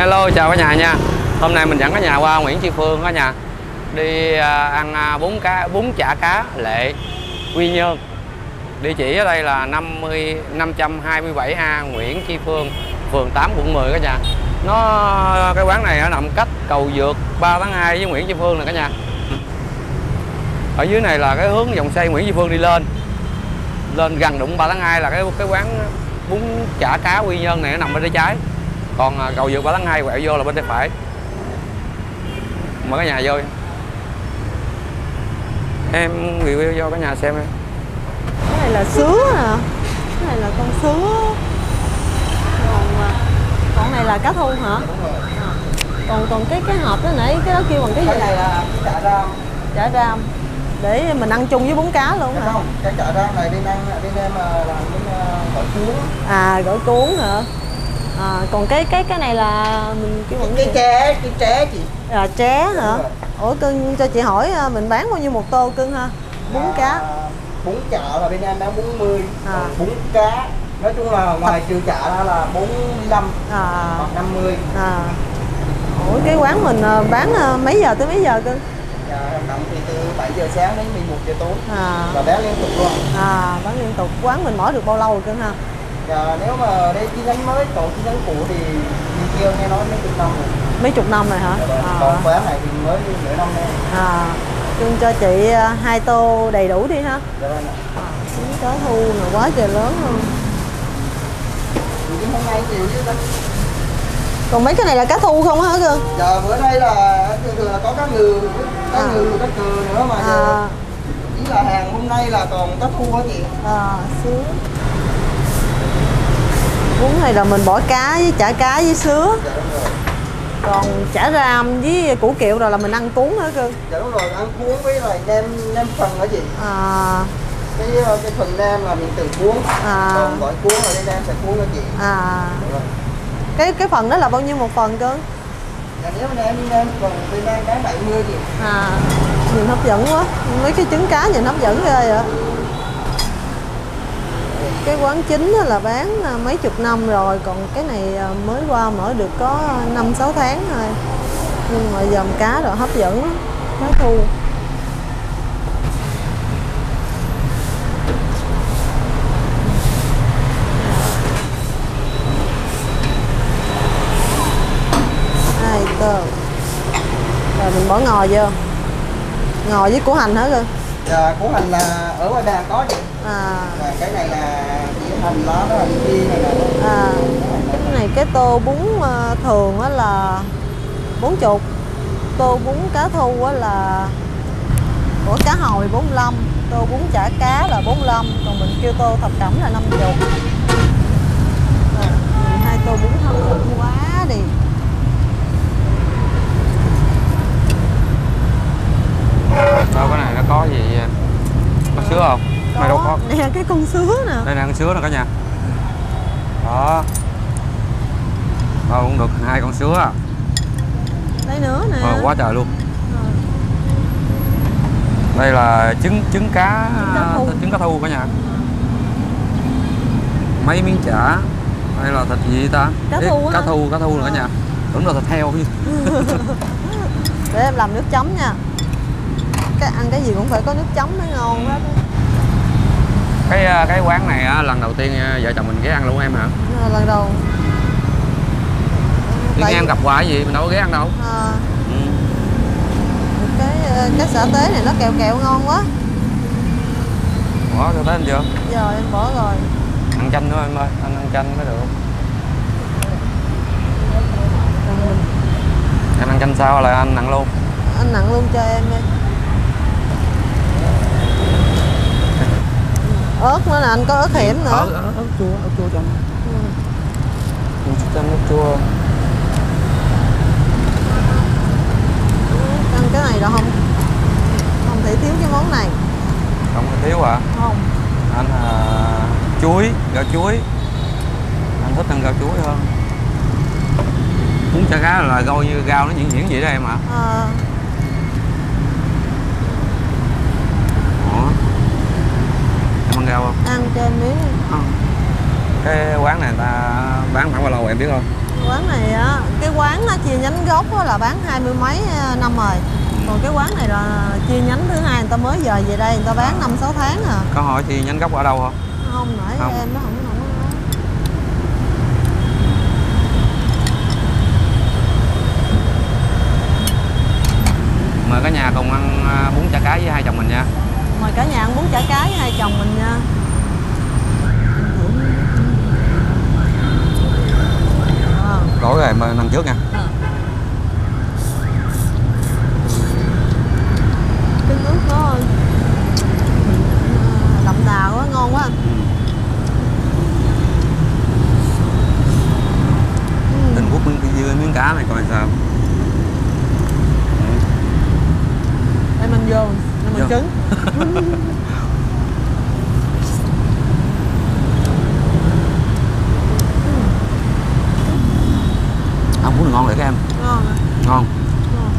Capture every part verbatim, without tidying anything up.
Hello, chào cả nhà nha. Hôm nay mình dẫn cả nhà qua Nguyễn Tri Phương cả nhà. Đi ăn bún cá bún chả cá Lệ, Quy Nhơn. Địa chỉ ở đây là năm mươi năm trăm hai mươi bảy A Nguyễn Tri Phương, phường tám, quận mười cả nhà. Nó cái quán này nó nằm cách cầu vượt ba tháng hai với Nguyễn Tri Phương nè cả nhà. Ở dưới này là cái hướng dòng xoay Nguyễn Tri Phương đi lên. Lên gần đụng ba tháng hai là cái cái quán bún chả cá Quy Nhơn này, nó nằm bên tay trái. Còn cầu vượt ba tháng hai quẹo vô là bên tay phải. Mời cả nhà vô. Em review cho cả nhà xem em. Cái này là sứa nè. Cái này là con sứa. Còn con này là cá thu hả? Còn còn cái cái hộp đó nãy cái đó kêu bằng cái gì? Cái này là chả ram. Chả ram. Để mình ăn chung với bún cá luôn hả? Không, cái chả ram này bên ăn bên em làm bên gỏi cuốn. À, gỏi cuốn hả? À, còn cái cái cái này là mình kêu bằng cái tré, cái tré chị. À, tré hả? Ủa cưng cho chị hỏi mình bán bao nhiêu một tô cưng ha? Bún à, cá. Bún chả là bên em bán bốn mươi. À. Còn bún cá nói chung là ngoài trừ chả ra là bốn mươi lăm à. hoặc năm mươi. À. Ủa cái quán mình bán mấy giờ tới mấy giờ cưng? Dạ, động thì từ bảy giờ sáng đến mười một giờ tối. À. Và bán liên tục luôn. À, bán liên tục. Quán mình mở được bao lâu rồi cưng ha? Dạ, nếu mà đây chi nhánh mới, còn chi nhánh cũ thì đi kia nghe nói mấy chục năm rồi. Mấy chục năm rồi hả? Dạ, à. Còn quán này thì mới nửa năm nay. À, cưng cho chị hai tô đầy đủ đi ha. Dạ vâng ạ. À, cá thu là quá trời lớn luôn. Thì hôm nay chịu chứ. Còn mấy cái này là cá thu không hả cưng? Dạ, bữa nay là thường thường là có cá ngừ, cá à. ngừ, cá cừ nữa mà giờ à. Chỉ là hàng hôm nay là còn cá thu hả chị? À, sứa. Bún này là mình bỏ cá với chả cá với sứa. Dạ đúng rồi. Còn chả ram với củ kiệu rồi là mình ăn cuốn hả cưng? Dạ đúng rồi, ăn cuốn với lại nem nem phần hả chị? À. Cái cái phần nem là mình tự cuốn. À. Còn gọi cuốn là cái nem sẽ cuốn hả chị? À. Cái cái phần đó là bao nhiêu một phần cưng? Dạ nếu mà em nem phần bên em bán bảy mươi chị. À. Nhìn hấp dẫn quá. Mấy cái trứng cá nhìn hấp dẫn ghê vậy. Cái quán chính là bán mấy chục năm rồi, còn cái này mới qua mở được có năm sáu tháng thôi. Nhưng mà dòng cá rồi hấp dẫn lắm, cá thu. Hai tô. Rồi mình bỏ ngò vô. Ngò với củ hành hả cưng? Dạ, củ hành là ở ngoài bàn có chị. À. Và cái này là chỉ hành lá đó, hành phi này là. À. Cái này cái tô bún thường á là bốn mươi. Tô bún cá thu á là của cá hồi bốn mươi lăm. Tô bún chả cá là bốn mươi lăm. Còn mình kêu tô thập cẩm là năm mươi. Rồi, hai tô bún hấp dẫn quá đi. Đâu cái này nó có gì? Có sứa không? Có. Này đâu có. Nè cái con sứa nè. Đây nè con sứa nè cả nhà. Đó. Thôi cũng được hai con sứa à. Đây nữa nè. Ờ, quá trời luôn. À. Đây là trứng trứng cá trứng cá thu, trứng cá thu cả nhà. Mấy miếng chả. Đây là thịt gì ta? Cá Ê, thu cá thu, cá thu rồi cả nhà. Đúng là thịt heo chứ. Để em làm nước chấm nha. Cái ăn cái gì cũng phải có nước chấm mới ngon hết. Cái cái quán này á, lần đầu tiên vợ chồng mình ghé ăn luôn em hả? À, lần đầu. Tiếng em gặp hoài gì mình đâu có ghé ăn đâu. À. Ừ. Cái cái sả tế này nó kẹo kẹo ngon quá. Bỏ cho tới anh chưa? Rồi em bỏ rồi. Ăn chanh nữa em ơi, anh ăn chanh mới được. Ừ. Em ăn chanh sao là anh nặng luôn? Anh nặng luôn cho em đi. Ớt nữa nè, anh có ớt hiểm nữa. Ớt, ớt, ớt chua, ớt chua trong. Ừ. Trong ớt chua. Ăn cái này đâu không? Không thể thiếu cái món này. Không thể thiếu à? Không. Anh à, chuối, gạo chuối. Anh thích ăn gạo chuối hơn. Bún chả cá là coi như rau nó nhuyễn nhuyễn vậy đó em ạ. À. Em ăn rau không? Ăn cho em miếng. À. Cái quán này người ta bán khoảng bao lâu em biết không? Quán này á, cái quán nó chia nhánh gốc á là bán hai mươi mấy năm rồi. Còn cái quán này là chia nhánh thứ hai, người ta mới giờ về đây, người ta bán năm sáu tháng à. Có hỏi chi nhánh gốc ở đâu không? Không, nãy Không. em nó không không có nói. Mời cả nhà cùng ăn à, bún chả cá với hai chồng mình nha. Mời cả nhà ăn bún chả cá với hai chồng mình nha. À. Đổi rồi mời ăn trước nha. À. Cái nước nó đậm đà quá, ngon quá. Tình quốc miếng dưa miếng cá này coi sao. Đây mình vô, đây mình Vô. trứng. Ăn bún ngon vậy các em. Ngon à. Ngon. Ngon.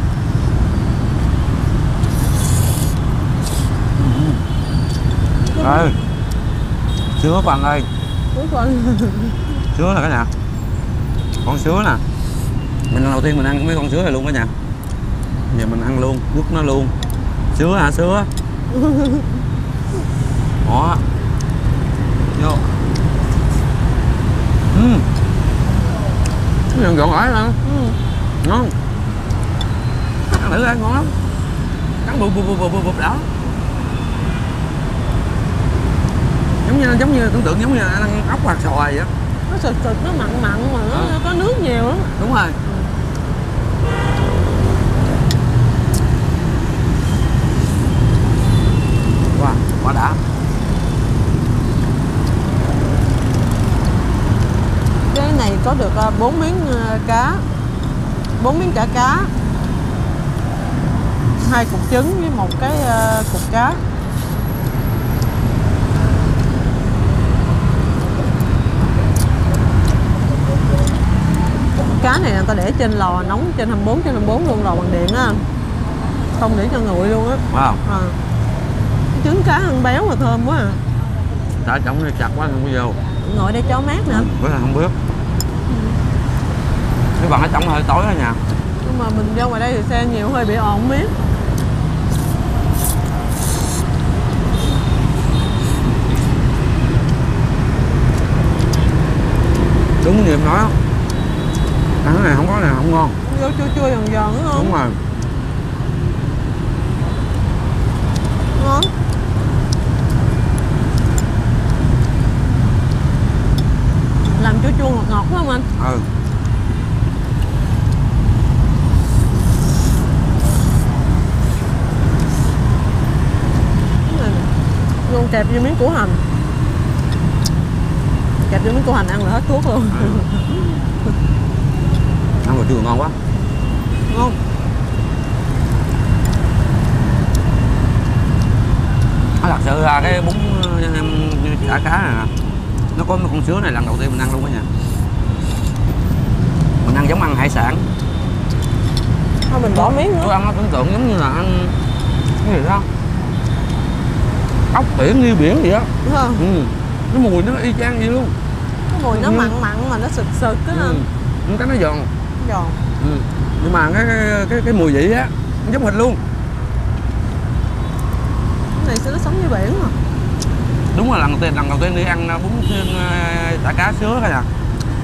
Ơi. Sứa Phần ơi. Cuối phần. Sứa là cái nào? Con sứa nè. Mình lần đầu tiên mình ăn mấy con sứa này luôn cả nhà. Giờ mình ăn luôn, nước nó luôn. Sứa hả? Sứa. Đó. Vô. Ừm. Cái này gọn ỏi lắm. Ừ. Ngon. Ăn thử ăn ngon lắm. Cắn bụp bụp bụp bụp bụp đó. Giống như giống như tưởng tượng giống như ăn ốc hoặc xoài vậy. Nó sực sực, nó mặn mặn mà nó À. có nước nhiều lắm. Đúng rồi. Wow, quá đã. Cái này có được bốn miếng ờ, cá, bốn miếng chả cá, hai cục trứng với một cái ờ, cục cá. Cá này người ta để trên lò nóng trên hai mươi bốn trên hai mươi bốn luôn, lò bằng điện á, không để cho nguội luôn á. Wow. À. Cái trứng cá ăn béo mà thơm quá à. Chả trống này chặt quá không có vô. Ngồi đây cho mát nữa. Bữa là không biết. Cái bằng ở trong hơi tối đó nha. Nhưng mà mình ra ngoài đây thì xe nhiều hơi bị ồn không biết. Đúng như em nói. Ăn cái này không có này không ngon. Vô chua chua giòn giòn đúng không? Đúng rồi. Ngon. Làm chua chua ngọt ngọt phải không anh? Ừ. Cái này nè. Luôn kẹp vô miếng củ hành. Kẹp vô miếng củ hành ăn là hết thuốc luôn. Ừ. Ăn rồi chưa ngon quá. Ngon. Nó thật sự là cái bún chả cá này nè, nó có con sứa này lần đầu tiên mình ăn luôn đó nha. Mình ăn giống ăn hải sản. Thôi mình bỏ miếng nữa. Tôi ăn nó tưởng tượng giống như là ăn cái gì đó, ốc biển như biển vậy đó. Đúng không? Ừ. Cái mùi nó y chang vậy luôn. Cái mùi nó Ừ. mặn mặn mà nó sực sực á. Ừ. Nhưng cái nó giòn. Giòn. Ừ. Nhưng mà cái cái cái, cái mùi vị á nó giống thịt luôn. Cái này sẽ nó sống như biển mà. Đúng là lần đầu tiên lần đầu tiên đi ăn bún chả cá sứa cả nhà.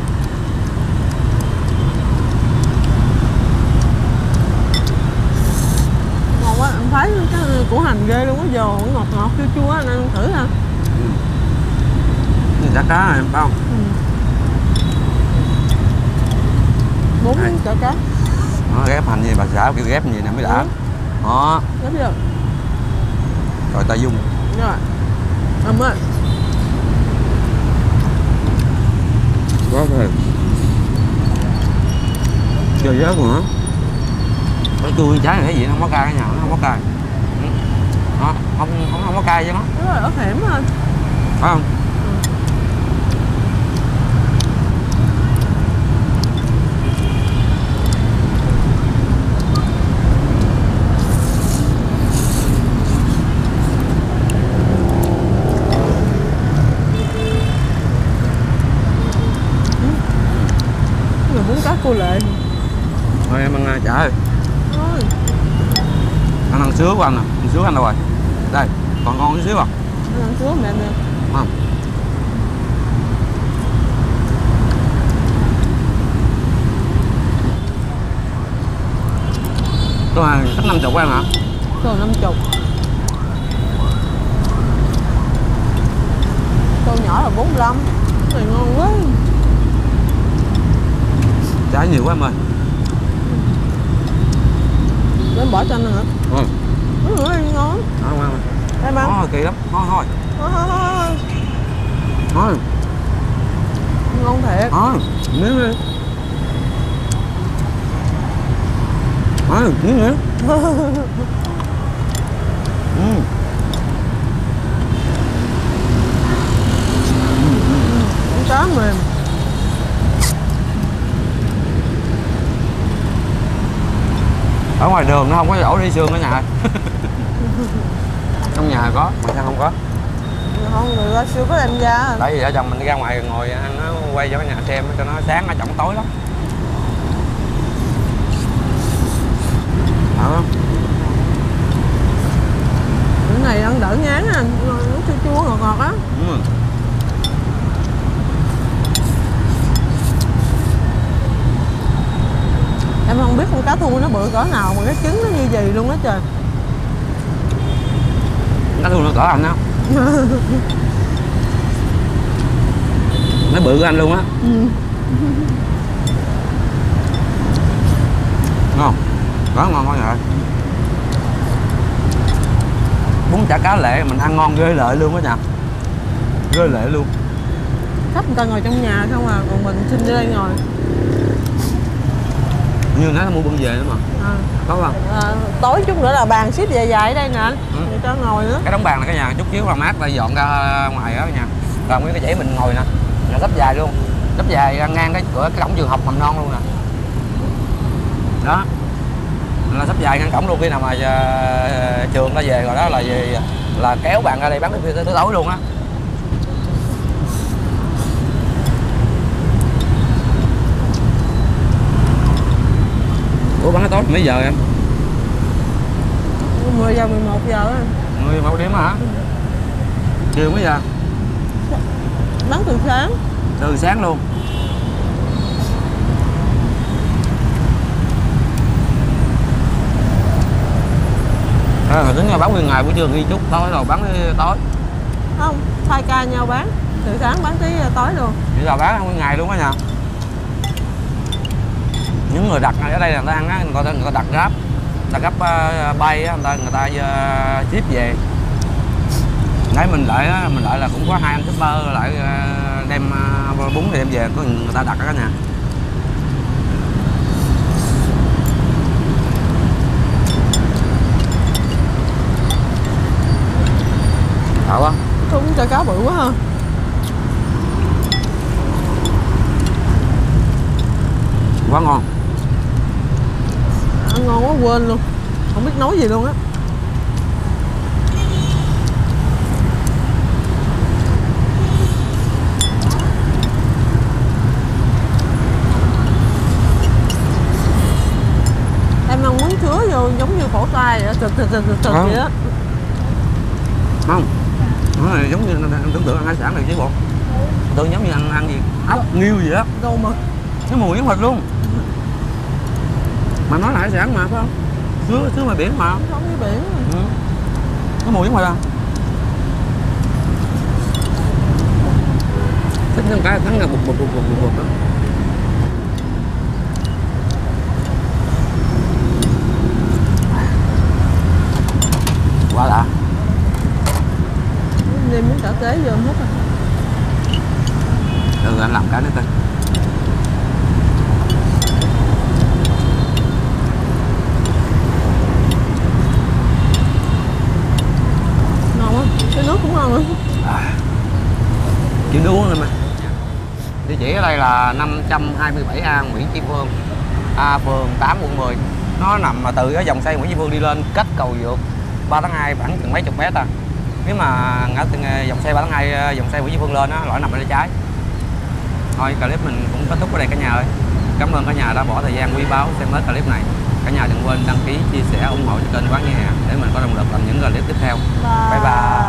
Ngon quá, em thấy cái củ hành ghê luôn á, giòn ngọt ngọt chua chua anh ăn thử ha. Ừ. Cái chả cá này phải không? Ừ. Bốn Đây. miếng chả cá. Nó ghép hành gì bà xã kêu ghép gì nè mới đã. Ừ. Đó. Ghép vô. Rồi ta dung. Rồi. Ấm ơi. Có rồi. Chưa rớt nữa. Cái chua trái này cái gì nó không có cay cái nhà nó không có cay. Ừ. Đó, không không không có cay chứ nó. Đúng rồi, ớt hẻm thôi. Phải không? Người bún cô Lệ. Thôi em ăn chả ơi. Thôi. Anh ăn sứa của anh nè, ăn sứa anh đâu rồi? Đây, còn ngon tí xíu à? Anh ăn sứa mẹ nè. Không. Có là cách năm chục của em hả? Tô năm chục. Tô nhỏ là bốn mươi lăm. Cái này ngon quá. Chả nhiều quá em ơi. Để em bỏ cho anh hả? Ừ. Ừ, ngon. Ngon. Ngon ngon. Em ăn. Ngon kỳ lắm. Ngon thôi. Thôi thôi thôi. Ngon. Ngon thiệt. Ngon. Miếng đi. Ngon, miếng nữa. Ừ. Con cá mềm. Ở ngoài đường nó không có chỗ đi xương ở nhà. Trong nhà có, mà sao không có? Không, người ta chưa có đem ra. Tại vì vợ chồng mình đi ra ngoài ngồi ăn nó quay cho cái nhà xem cho nó sáng, nó trọng tối lắm. Đó. Cái này ăn đỡ ngán anh, nó chua chua ngọt ngọt á. Ừ. Em không biết con cá thu nó bự cỡ nào mà cái trứng nó như gì luôn á trời. Cá thu nó cỡ anh á. Nó bự của anh luôn á. Ừ. Ngon. Đó ngon quá vậy. Bún chả cá Lệ mình ăn ngon ghê lợi luôn á nha. Ghê lệ luôn. Khách người ta ngồi trong nhà không à, còn mình xin đi đây ngồi. Như nó mua bưng về nữa mà. À. Có không? À, tối chút nữa là bàn xếp dài dài ở đây nè anh. Ừ. Người ta ngồi nữa. Cái đống bàn là cái nhà chút xíu là mát, ta dọn ra ngoài đó nha. Rồi nguyên cái dãy mình ngồi nè. Là sắp dài luôn. Sắp dài ngang cái cửa cái cổng trường học mầm non luôn nè. Đó. Là sắp dài ngang cổng luôn, khi nào mà uh, trường ta về rồi đó là về là kéo bạn ra đây bán tới tới tối luôn á. Ủa bán tới tối mấy giờ em? mười giờ mười một giờ á. mười một điểm hả? Chiều mấy giờ? Bán từ sáng. Từ sáng luôn. À, tính là bán nguyên ngày buổi trưa ghi chút tối rồi bán tới tối. Không, thay ca nhau bán. Từ sáng bán tới tối luôn. Vậy là bán nguyên ngày luôn á nha. Những người đặt ở đây là người ta ăn á, người ta, người ta đặt Grab, người ta gấp uh, bay á, người ta người ta uh, ship về. Nãy mình lại á, mình lại là cũng có hai anh shipper lại uh, đem uh, bún thì đem về, có người ta đặt ở nhà. Thảo quá. Cũng chả cá bự quá ha. Quá ngon. Ăn ngon quá quên luôn. Không biết nói gì luôn á. Em ăn muốn chứa vô giống như phổ tai vậy, trật trật trật trật vậy á. Không. Nó này giống như em tưởng tượng ăn hải sản này chứ bộ. Tưởng giống như ăn ăn gì ốc nghiêu gì đó. Đâu mà. Cái mùi giống thịt luôn. Mà nói là hải sản mà phải không? Sứa sứa ngoài biển mà. Giống như biển. Ừ. Cái mùi giống thịt à? Thích những cái thắng là bụt bụt bụt bụt bụt đó. Quá đã. Đem miếng cà tế vô hết rồi. Được rồi anh làm cái nữa coi. Ngon quá, cái nước cũng ngon nữa. À, chịu nước uống lên mà. Địa chỉ ở đây là năm trăm hai mươi bảy A Nguyễn Tri Phương, A phường tám quận mười. Nó nằm mà từ cái dòng xoay Nguyễn Tri Phương đi lên cách cầu Vượt ba tháng hai khoảng chừng mấy chục mét à. Nếu mà ngã dòng xe ba tháng hai, dòng xe Nguyễn Tri Phương lên á, lõi nằm bên trái. Thôi clip mình cũng kết thúc ở đây cả nhà ơi. cảm ơn cả nhà đã bỏ thời gian quý báu xem hết clip này. Cả nhà đừng quên đăng ký, chia sẻ, ủng hộ cho kênh Quán Nhà Hàng để mình có động lực làm những clip tiếp theo. Bye. Bye bye.